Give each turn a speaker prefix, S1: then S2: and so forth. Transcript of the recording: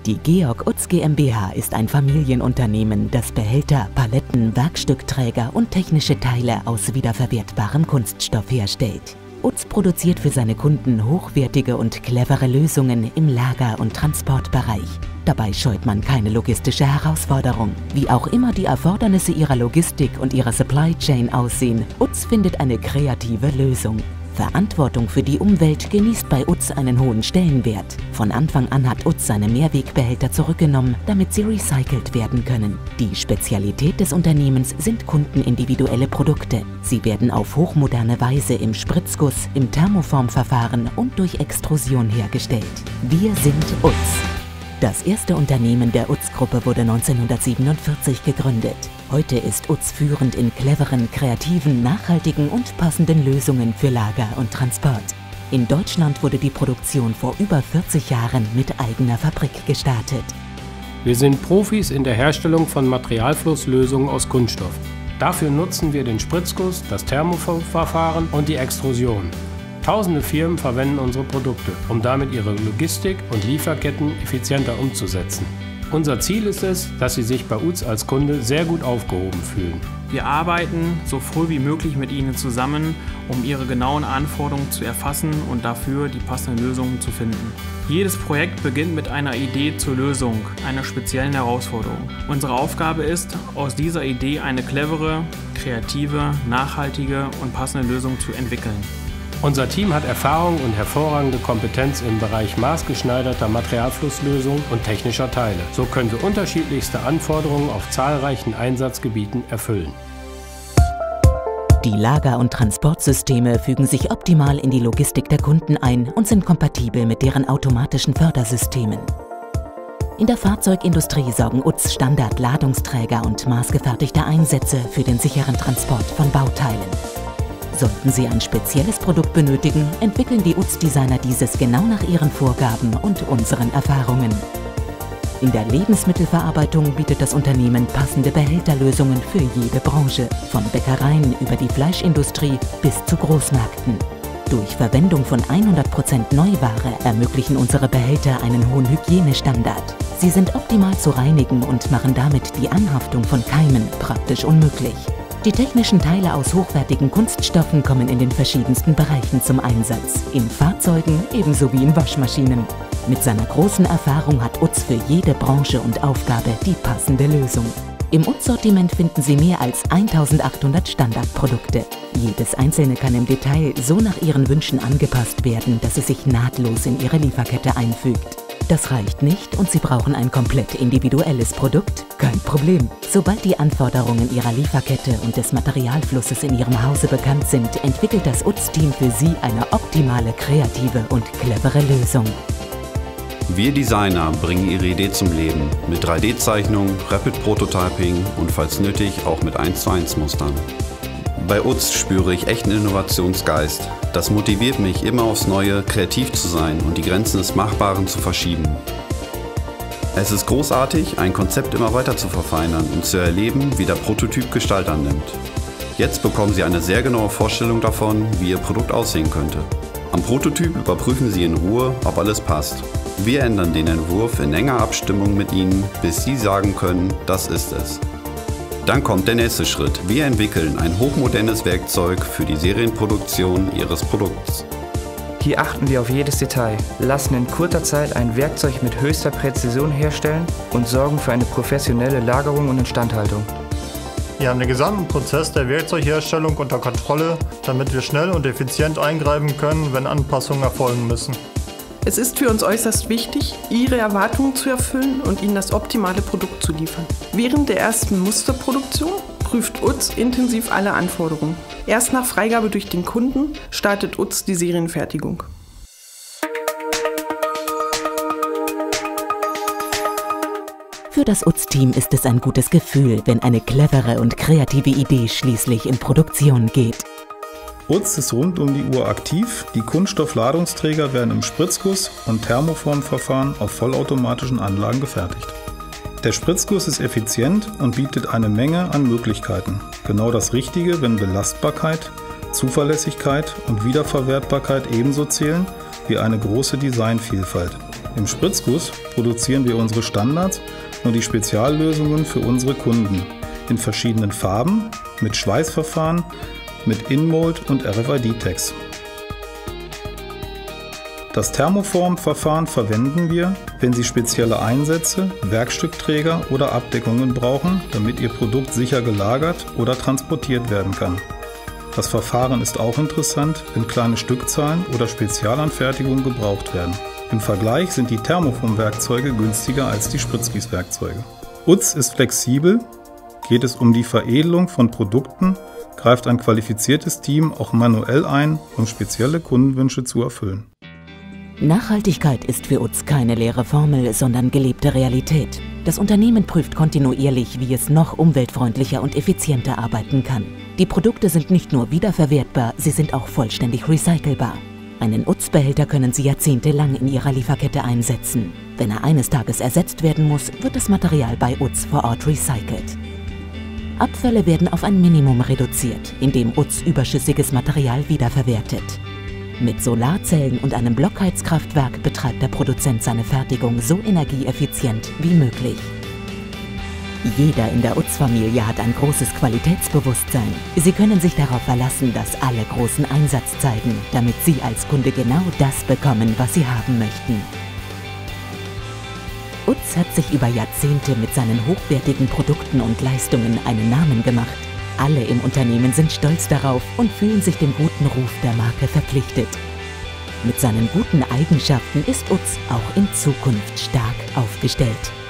S1: Die Georg Utz GmbH ist ein Familienunternehmen, das Behälter, Paletten, Werkstückträger und technische Teile aus wiederverwertbarem Kunststoff herstellt. Utz produziert für seine Kunden hochwertige und clevere Lösungen im Lager- und Transportbereich. Dabei scheut man keine logistische Herausforderung. Wie auch immer die Erfordernisse ihrer Logistik und ihrer Supply Chain aussehen, Utz findet eine kreative Lösung. Verantwortung für die Umwelt genießt bei Utz einen hohen Stellenwert. Von Anfang an hat Utz seine Mehrwegbehälter zurückgenommen, damit sie recycelt werden können. Die Spezialität des Unternehmens sind kundenindividuelle Produkte. Sie werden auf hochmoderne Weise im Spritzguss, im Thermoformverfahren und durch Extrusion hergestellt. Wir sind Utz. Das erste Unternehmen der Utz-Gruppe wurde 1947 gegründet. Heute ist Utz führend in cleveren, kreativen, nachhaltigen und passenden Lösungen für Lager und Transport. In Deutschland wurde die Produktion vor über 40 Jahren mit eigener Fabrik gestartet.
S2: Wir sind Profis in der Herstellung von Materialflusslösungen aus Kunststoff. Dafür nutzen wir den Spritzguss, das Thermoformverfahren und die Extrusion. Tausende Firmen verwenden unsere Produkte, um damit ihre Logistik und Lieferketten effizienter umzusetzen. Unser Ziel ist es, dass Sie sich bei Utz als Kunde sehr gut aufgehoben fühlen.
S3: Wir arbeiten so früh wie möglich mit Ihnen zusammen, um Ihre genauen Anforderungen zu erfassen und dafür die passenden Lösungen zu finden. Jedes Projekt beginnt mit einer Idee zur Lösung, einer speziellen Herausforderung. Unsere Aufgabe ist, aus dieser Idee eine clevere, kreative, nachhaltige und passende Lösung zu entwickeln.
S2: Unser Team hat Erfahrung und hervorragende Kompetenz im Bereich maßgeschneiderter Materialflusslösungen und technischer Teile. So können wir unterschiedlichste Anforderungen auf zahlreichen Einsatzgebieten erfüllen.
S1: Die Lager- und Transportsysteme fügen sich optimal in die Logistik der Kunden ein und sind kompatibel mit deren automatischen Fördersystemen. In der Fahrzeugindustrie sorgen Utz Standard-Ladungsträger und maßgefertigte Einsätze für den sicheren Transport von Bauteilen. Sollten Sie ein spezielles Produkt benötigen, entwickeln die Utz-Designer dieses genau nach Ihren Vorgaben und unseren Erfahrungen. In der Lebensmittelverarbeitung bietet das Unternehmen passende Behälterlösungen für jede Branche, von Bäckereien über die Fleischindustrie bis zu Großmärkten. Durch Verwendung von 100% Neuware ermöglichen unsere Behälter einen hohen Hygienestandard. Sie sind optimal zu reinigen und machen damit die Anhaftung von Keimen praktisch unmöglich. Die technischen Teile aus hochwertigen Kunststoffen kommen in den verschiedensten Bereichen zum Einsatz, in Fahrzeugen ebenso wie in Waschmaschinen. Mit seiner großen Erfahrung hat Utz für jede Branche und Aufgabe die passende Lösung. Im Utz-Sortiment finden Sie mehr als 1800 Standardprodukte. Jedes einzelne kann im Detail so nach Ihren Wünschen angepasst werden, dass es sich nahtlos in Ihre Lieferkette einfügt. Das reicht nicht und Sie brauchen ein komplett individuelles Produkt? Kein Problem. Sobald die Anforderungen Ihrer Lieferkette und des Materialflusses in Ihrem Hause bekannt sind, entwickelt das Utz-Team für Sie eine optimale, kreative und clevere Lösung.
S4: Wir Designer bringen Ihre Idee zum Leben mit 3D-Zeichnung, Rapid Prototyping und falls nötig auch mit 1:1 Mustern. Bei Utz spüre ich echten Innovationsgeist. Das motiviert mich, immer aufs Neue kreativ zu sein und die Grenzen des Machbaren zu verschieben. Es ist großartig, ein Konzept immer weiter zu verfeinern und zu erleben, wie der Prototyp Gestalt annimmt. Jetzt bekommen Sie eine sehr genaue Vorstellung davon, wie Ihr Produkt aussehen könnte. Am Prototyp überprüfen Sie in Ruhe, ob alles passt. Wir ändern den Entwurf in enger Abstimmung mit Ihnen, bis Sie sagen können, das ist es. Dann kommt der nächste Schritt. Wir entwickeln ein hochmodernes Werkzeug für die Serienproduktion Ihres Produkts.
S5: Hier achten wir auf jedes Detail, lassen in kurzer Zeit ein Werkzeug mit höchster Präzision herstellen und sorgen für eine professionelle Lagerung und Instandhaltung.
S6: Wir haben den gesamten Prozess der Werkzeugherstellung unter Kontrolle, damit wir schnell und effizient eingreifen können, wenn Anpassungen erfolgen müssen.
S7: Es ist für uns äußerst wichtig, Ihre Erwartungen zu erfüllen und Ihnen das optimale Produkt zu liefern. Während der ersten Musterproduktion prüft Utz intensiv alle Anforderungen. Erst nach Freigabe durch den Kunden startet Utz die Serienfertigung.
S1: Für das Utz-Team ist es ein gutes Gefühl, wenn eine clevere und kreative Idee schließlich in Produktion geht.
S8: Utz ist rund um die Uhr aktiv. Die Kunststoffladungsträger werden im Spritzguss- und Thermoformverfahren auf vollautomatischen Anlagen gefertigt. Der Spritzguss ist effizient und bietet eine Menge an Möglichkeiten. Genau das Richtige, wenn Belastbarkeit, Zuverlässigkeit und Wiederverwertbarkeit ebenso zählen wie eine große Designvielfalt. Im Spritzguss produzieren wir unsere Standards und die Speziallösungen für unsere Kunden in verschiedenen Farben, mit Schweißverfahren, mit InMold und RFID-Tags. Das Thermoformverfahren verwenden wir, wenn Sie spezielle Einsätze, Werkstückträger oder Abdeckungen brauchen, damit Ihr Produkt sicher gelagert oder transportiert werden kann. Das Verfahren ist auch interessant, wenn kleine Stückzahlen oder Spezialanfertigungen gebraucht werden. Im Vergleich sind die Thermoformwerkzeuge günstiger als die Spritzgießwerkzeuge. UTZ ist flexibel, geht es um die Veredelung von Produkten, greift ein qualifiziertes Team auch manuell ein, um spezielle Kundenwünsche zu erfüllen.
S1: Nachhaltigkeit ist für UTZ keine leere Formel, sondern gelebte Realität. Das Unternehmen prüft kontinuierlich, wie es noch umweltfreundlicher und effizienter arbeiten kann. Die Produkte sind nicht nur wiederverwertbar, sie sind auch vollständig recycelbar. Einen UTZ-Behälter können Sie jahrzehntelang in Ihrer Lieferkette einsetzen. Wenn er eines Tages ersetzt werden muss, wird das Material bei UTZ vor Ort recycelt. Abfälle werden auf ein Minimum reduziert, indem UTZ überschüssiges Material wiederverwertet. Mit Solarzellen und einem Blockheizkraftwerk betreibt der Produzent seine Fertigung so energieeffizient wie möglich. Jeder in der UTZ-Familie hat ein großes Qualitätsbewusstsein. Sie können sich darauf verlassen, dass alle großen Einsatz zeigen, damit Sie als Kunde genau das bekommen, was Sie haben möchten. UTZ hat sich über Jahrzehnte mit seinen hochwertigen Produkten und Leistungen einen Namen gemacht. Alle im Unternehmen sind stolz darauf und fühlen sich dem guten Ruf der Marke verpflichtet. Mit seinen guten Eigenschaften ist UTZ auch in Zukunft stark aufgestellt.